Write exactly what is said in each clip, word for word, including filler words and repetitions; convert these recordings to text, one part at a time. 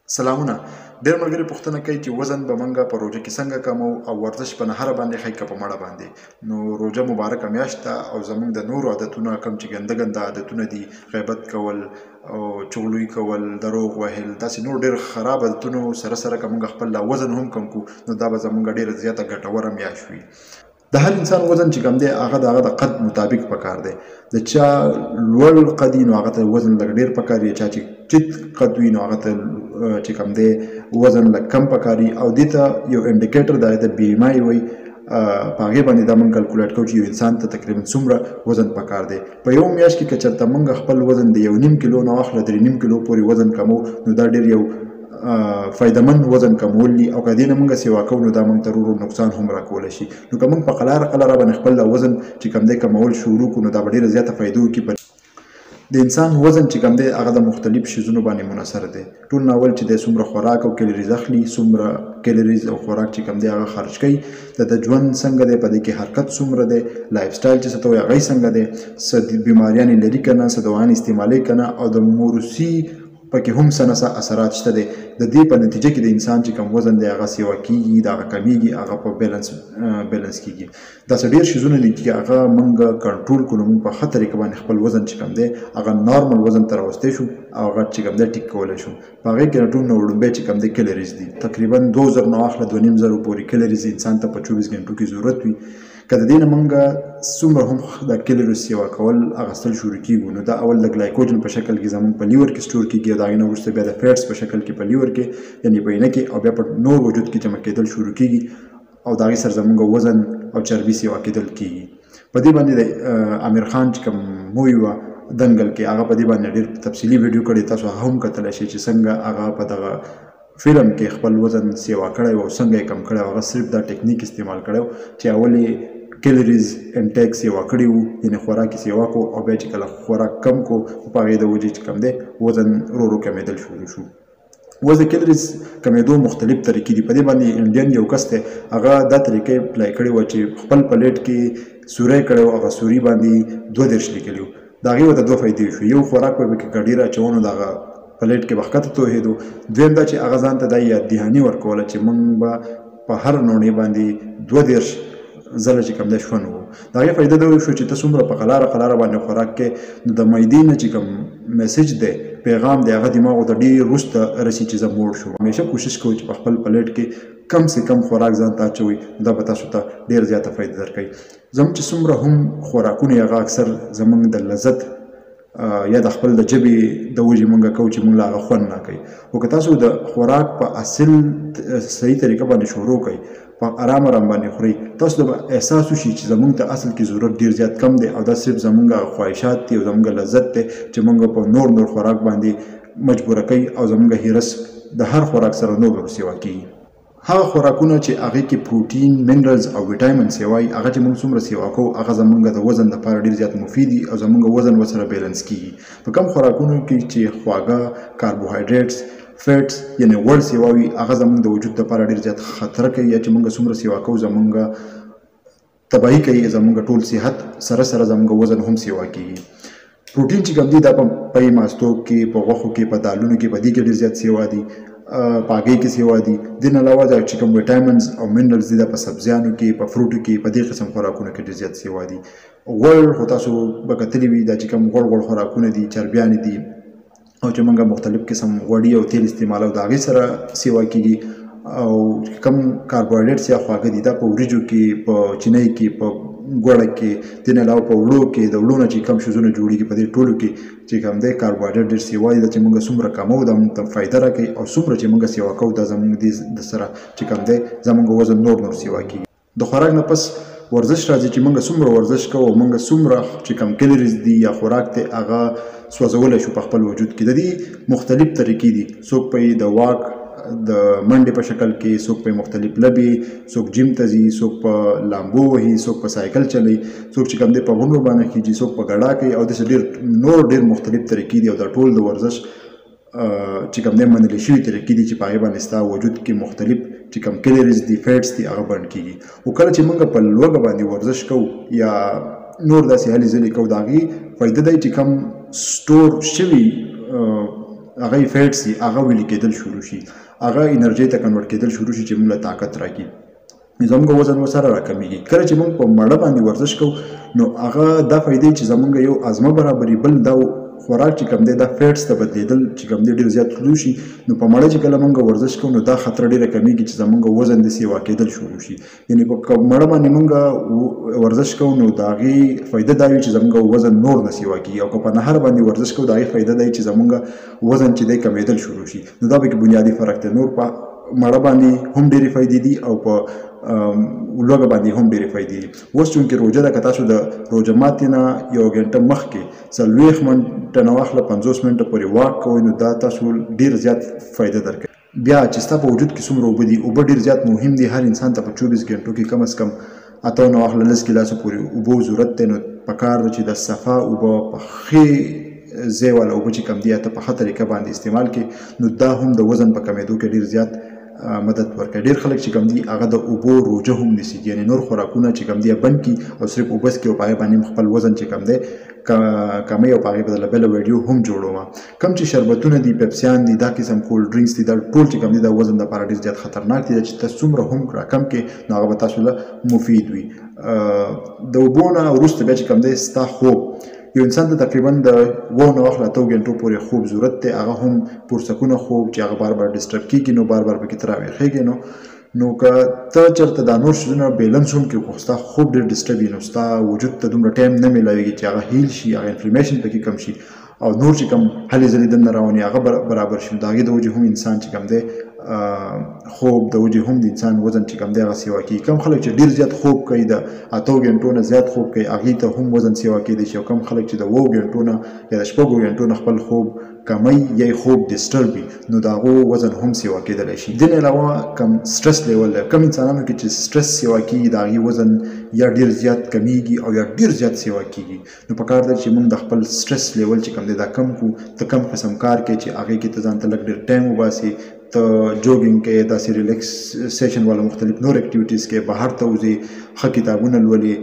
سلامونه. ډېر ملګري پوښتنه کوي چې وزن به موږ په روژه کې څنګه کمو او ورزش په نهره باندې ښایي که په مړه باندې. نو روژه مبارکه میاشت ده او زموږ د نورو عادتونه کوم چې ګنده ګنده عادتونه دي، غیبت کول او چغلوي کول، دروغ وهل، داسې نور ډېر خراب عادتونو سره سره که موږ خپل وزن هم کم کړو نو دا به زموږ ډېره زیاته ګټوره میاشت وي. د هر انسان وزن چې کوم دی هغه د هغه د قد مطابق پکار دی. د چا لوړ قد وي نو هغه ته وزن لږ ډېر پکار وي، چا چې ټیټ قد وي نو هغه ته چې کوم دی وزن لږ کم پکار وي. او دې ته یو انډیکیټر د د بی ایم آی وایي، په هغې باندې دا موږ کلکولیټ کوو چې یو انسان ته تقریبا څومره وزن پکار دی. په یو میاشت کې که چېرته موږ خپل وزن د یو نیم کیلو نه واخله درې نیم کیلو پورې وزن کمو نو دا ډېر یو فایدهمند وزن کمول دي. او که دې نه موږ سیوا کوو نو دا موږ ته ورو ورو نقصان هم راکولی شي. نو که موږ په قلاره قلاره باندې خپل وزن چې کوم دی کمول شروع کړو نو دا به ډېره زیاته فایده وکړي. د انسان وزن چې کوم دی هغه د مختلف شیزونو باندې منحصر دی. ټول ناول چې دی څومره خوراک او کیلریز اخلي، څومره کیلریز او خوراک چې کوم دی هغه خرج کوي، د د ژوند څنګه دی، په دې کې حرکت څومره دی، لایف سټایل چې څه ته وایي هغه څنګه دی، څه بیماریانې لري که نه، څه دوايانې استعمالوي که نه، او د موروثي پکې هم څه نه څه اثرات شته دی. د دې په نتیجه کې د انسان چې کوم وزن دی هغه سیوا کېږي، د هغه کمیږي، هغه په بیلنس بیلنس کېږي. داسې ډېر شیزونه دي چې هغه موږ کنټرول کړو، موږ په ښه طریقه باندې خپل وزن چې کوم دی هغه نارمل وزن ته راوستی شو او هغه چې کوم دی ټیک کولی شو. په هغې کې نه ټول نه وړومبی چې کوم دی کیلریز دي، تقریبا دوه زره نه واخله دوه نیم زره پورې کیلریز انسان ته په چوبیس ګنټو کې ضرورت وي. که د دې نه موږ څومره هم د کیلریز سیوا کول اخیستل شروع کېږو نو دا اول د ګلایکوجن په شکل کې زموږ په لیور کې سټور کېږي او د هغې نه وروسته بیا د فیټس په شکل کې په لیور کې یعنې په اینه کې او بیا په نور وجود کې جمع کېدل شروع کېږي او د هغې سره زموږ وزن او چربي سیوا کېدل کېږي. په دې باندې د امیر خان چې کوم مووي وه دنګل کې هغه په دې باندې ډېر تفصیلي ویډیو کړی، تاسو هغه هم کتلی شئ چې څنګه هغه په دغه فلم کې خپل وزن سیوا کړی او څنګه یې کم کړی. هغه صرف دا ټیکنیک استعمال کړی چې اول یې کیلریز انټیک سیوا کړي وو، یعنې خوراک یې سیوا کړو او بیا چې کله خوراک کم کړو په هغې د وجې چې کم دی وزن ورو ورو کمېدل شروع شو. اوس د کیلریز کمېدو مختلف طریقې دي. په دې باندې انډین یو کس دی هغه دا طریقه اپلای کړې وه چې خپل پلیټ کې سوری کړی و، هغه سوري باندې دوه دېرش لیکلي وو. د هغې ورته دوه فایدې شوې. یو خوراک به پکې که ډېر اچوو نو د هغه پلیټ کې به ښکته توهېدو. دویم دا چې هغه ځان ته دا یاد دهاني ورکوله چې موږ به په هر نوڼې باندې دوه دېرش زله چې کوم دی شون وو. د هغې فایده دا وشو چې ته څومره په قلاره قلاره باندې خوراک کې نو د معدې نه چې کوم میسج دی، پیغام دی، هغه دماغو ته ډېر وروسته رسي چې زه موړ شو. همیشه کوشش کوئ چې په خپل پلیټ کې کم سے کم خوراک ځان ته اچوئ، دا به تاسو ته ډېر زیاته فایده درکوي. زموږ چې څومره هم خوراکونه هغه اکثر زموږ د لذت یا د خپل د ژبې د وجې مونږ کوو چې مونږ له هغه خوند نه کوي. خو که تاسو د خوراک په اصل صحیح طریقه باندې شروع کوئ، په ارام ارام باندې خورئ، تاسو ته به احساس وشي چې زموږ ته اصل کې ضرورت ډېر زیات کم دی او دا صرف زموږ خواهشات دي او زموږ لذت دی چې مونږ په نور نور خوراک باندې مجبوره کوي او زموږ هیرس د هر خوراک سره نور نور سیوا کېږي. هغه خوراکونه چې هغې کې پروټین، منرلز او ویټامینز وایي هغه چې موږ څومره سیوا کوو هغه زموږ د وزن لپاره ډېر زیات مفید دي او زموږ وزن ورسره بیلنس کېږي. په کم خوراکونو کې چې خواږه، کاربوهایډریټس، فیټس یعنې غوړ سیوا وي هغه زموږ د وجود لپاره ډېر زیات خطره کوي یا چې موږ څومره سیوا کوو زموږ تباهي کوي، زموږ ټول صحت سره سره زموږ وزن هم سیوا کېږي. پروټین چې کوم دي دا په پی ماستو کې، په غوښو کې، په دالونو کې، په دې کې ډېر زیات سیوا دي، په هګۍ کې سیوا دي. دې نه علاوه دا چې کوم ویټامینز او منرلز دي دا په سبزیانو کې، په فروټو کې، په دې قسم خوراکونو کې ډېر زیات سیوا دي. غوړ خو تاسو به کتلي وي دا چې کوم غوړ غوړ خوراکونه دي، چربیانې دي او چې موږ مختلف قسم غوړي او تیل استعمالو د هغې سره سیوا کېږي. او کم کاربوهایډریټس یا خواږه دي دا په وریجو کې، په چینۍ کې، په ګوړه کې، دې نه علاوه په وړو کې د وړو نه چې کم شیزونه جوړېږي په دې ټولو کې چې کوم دی کاربوهایډریټ ډېر سیوا دي. دا چې موږ څومره کموو دا موږ ته فایده راکوي او څومره چې موږ سیوا کوو دا زموږ دې د سره چې کوم دی زموږ وزن نور نور سیوا کېږي. د خوراک نه پس ورزش راځي چې موږ څومره ورزش کوو او موږ څومره چې کوم کیلریز دي یا خوراک دی هغه سوځولی شو په خپل وجود کې. د دې مختلف طریقې دي. څوک په د واک د منډې په شکل کې، څوک په مختلف لبې، څوک جیم ته ځي، څوک په لامبو وهي، څوک په سایکل چلوي، څوک چې کوم دی په غونډو باندې خیږي، څوک په ګډا کوي او داسې ډېر نور ډېر مختلف طریقې دي او دا ټول د ورزش چې کوم دی منلې شوي طریقې دي چې په هغې باندې ستا وجود کې مختلف چې کوم کیلریز دي، فیټس دي هغه برن کېږي. خو کله چې موږ په لوږه باندې ورزش کوو یا نور داسې هلې ځلې کوو د هغې فایده دی چې کوم سټور شوي هغه فیټ سي هغه ویلي کېدل شروع شي، هغه انرژي ته کنورټ کېدل شروع شي چې موږ له طاقت راکړي، زموږ وزن ورسره راکمیږي. کله چې موږ په مړه باندې ورزش کوو نو هغه دا فایدې چې زموږ یو ازمه برابري، بل دا خوراک چې کوم دی دا فیټس ته بدلیدل چې کوم دی ډېر زیات تلو شي، نو په مړه چې کله موږ ورزش کوو نو دا خطر ډېره کمیږي چې زموږ وزن د سیوا کېدل شروع شي. یعنې په مړه باندې موږ ورزش کوو نو د هغې فایده دا وي چې زموږ وزن نور نه سیوا کېږي، او که په نهر باندې ورزش کوو د هغې فایده دا وي چې زموږ وزن چې دی کمېدل شروع شي. نو دا پکې بنیادي فرق دی. نور په مړه باندې هم ډېرې فایدې دي او په لوږه باندې هم ډېرې فایدې دي. اوس چونکې روژه ده، که تاسو د روژه ماتې نه یو ګنټه مخکې څلوېښت منټه نه واخله پنځوس منټه پورې واک کوئ نو دا تاسو ډېر زیات فایده درکوي. بیا چې ستا په وجود کې څومره اوبه دي، اوبه ډېر زیات مهم دي. هر انسان ته په چوبیس ګنټو کې کم از کم اته نه واخله لس ګیلاسه پورې اوبو ضرورت دی. نو پکار ده چې د صفا اوبه په ښې ځای والا اوبه چې کوم دي ته په ښه طریقه باندې استعمال کړي، نو دا هم د وزن په کمېدو کې ډېر زیات مدد ورکوي. ډېر خلک چې کوم دي هغه د اوبو روژه هم نیسي، یعنې نور خوراکونه چې کوم دي بند کړي او صرف اوبه څښي او په هغې باندې خپل وزن چې کوم دی کموي، او په هغې بدله بله ویډیو هم جوړوم. کوم چې شربتونه دي، پیپسیان دي، دا قسم کولډ ډرینکس دي، دا ټول چې کوم دي د وزن دپاره ډېر زیات خطرناک دي. چې ته څومره هم راکم کړې نو هغه به تاسو له مفید وي. د اوبو نه وروسته بیا چې کوم دی ستا خوب، یو انسان ته تقریبا د اوه نه واخله اتو ګنټو پورې خوب ضرورت دی. هغه هم پرسکونه خوب چې هغه بار بار ډسټرب کېږي نو بار بار پکې ته راویښېږې. نو نو که ته چېرته دا نور شیزونه بیلنس هم کړي، خو ستا خوب ډېر ډسټرب وي، نو ستا وجود ته دومره ټایم نه میلاویږي چې هغه هیل شي، هغه انفلمیشن پکې کم شي، او نور چې کوم هلې ځلې دننه راوني هغه برابر شي. د هغې د وجې هم انسان چې کوم دی خوب د وجې هم د انسان وزن چې کوم دی هغه سیوا کېږي. کم خلک چې ډېر زیات خوب کوي، د اتو ګنټو نه زیات خوب کوي، هغې ته هم وزن سیوا کېدی شي. او کم خلک چې د اوو ګنټو نه یا د شپږو ګنټو نه خپل خوب کمی یا خوب ډسټرب وي نو د هغو وزن هم سیوا کېدلی شي. دې نه علاوه کم سټرس لیول دی، کم انسانانو کې چې سټرس سیوا کېږي د هغې وزن یا ډېر زیات کمیږي او یا ډېر زیات سیوا کېږي. نو پکار ده چې موږ د خپل سټرس لیول چې کوم دی دا کم کړو. ته کم قسم کار کوې چې هغې کې ته ځان ته لږ ډېر ټایم وباسې، ته جوګینګ کوې، داسې ریلیکسیشن والا مختلف نور اکټیویټیز کوې، بهر ته وځې، ښه کتابونه لولې،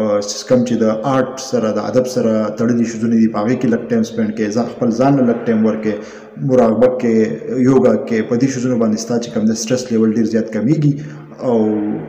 کم چې د آرټ سره د ادب سره تړلي شیزونه دي په هغې کې لږ ټایم سپینډ کوې، خپل ځان له لږ ټایم ورکوې، مراقبه کوې، یوګا کوې. په دې شیزونو باندې ستا چې کوم دی سټرس لیول ډېر زیات کمیږي او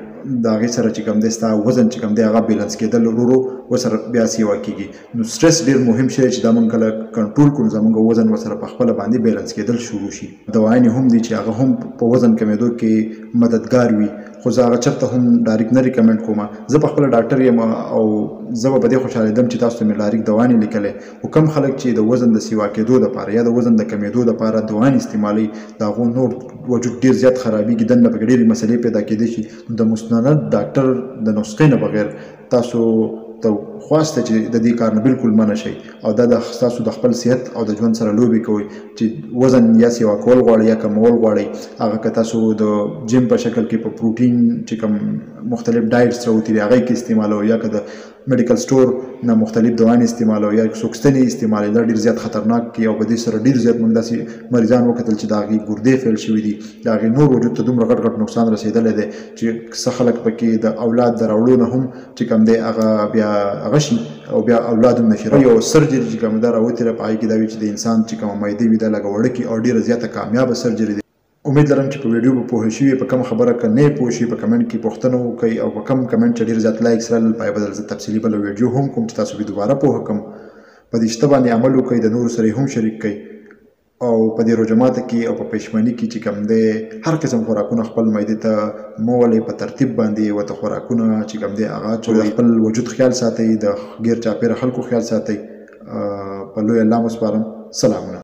د هغې سره چې کوم دی ستا وزن چې کوم دی هغه بیلنس کېدل ورو ورو ورسره بیا سیوا کېږي. نو سټرس ډېر مهم شی چې دا موږ کله کنټرول کړو زموږ وزن ورسره په خپله باندې بیلنس کېدل شروع شي. دوايانې هم دي چې هغه هم په وزن کمېدو کې مددګار وي، خو زه هغه چېرته هم ډایرکټ نه ریکمنډ کوم. زه په خپله ډاکټر یم او زه به په دې خوشحالېدم چې تاسو ته مې ډایرکټ دوايانې لیکلی. خو کم خلک چې د وزن د سیوا کېدو دپاره یا د وزن د کمېدو دپاره دوايانې استعمالوي، د هغو نور وجود ډېر زیات خرابېږي، دننه پکې ډېرې مسلې پیدا کېدی شي. نو د مستند ډاکټر د نسخې نه بغیر تاسو ته خواست دی چې د دې کار نه بالکل منع شئ، او دا د ستاسو د خپل صحت او د ژوند سره لوبې کوئ چې وزن یا سیوا کول غواړئ یا کمول غواړئ. هغه که تاسو د جیم په شکل کې په پروټین چې کوم مختلف ډایټس راوتي دي هغې کې استعمالوئ، یا که د میډیکل سټور نه مختلف دوايانې استعمالوئ یا سوکستنې استعمالوئ، دا ډېر زیات خطرناک دي. او په دې سره ډېر زیات موږ داسې مریضان وکتل چې د هغې ګردې فیل شوي دي، د هغې نور وجود ته دومره غټ غټ نقصان رسېدلی دی چې څه خلک پکې د اولاد د راوړو نه هم چې کوم دی هغه بیا هغه شي او بیا اولاد هم نشي. یو سرجري چې کومه ده راوتې ده په هغې کې دا وي چې د انسان چې کومه معدې وي دا لږه وړکې او ډېره زیاته کامیابه سرجري ده. امید لرم چې په ویډیو به پوه شوي، په کومه خبره که نه پوه شي په کمنټ کې پوښتنه وکړئ، او په کوم کمنټ چې ډېر زیات لایکس رالل په هغې بدل زه تفصیلي بله ویډیو هم کوم چې تاسو به دوباره پوهه کړم. په دې شته باندې عمل وکړئ، د نورو سره یې هم شریک کړئ، او په دې روژه ماته کې او په پښیماني کې چې کوم دی هر قسم خوراکونه خپل معدې ته مه ولئ، په ترتیب باندې ورته خوراکونه چې کوم دی هغه اچوئ. خپل وجود خیال ساتئ، د غیر چاپېره خلکو خیال ساتئ. په لوی الله مو سپارم. سلامونه.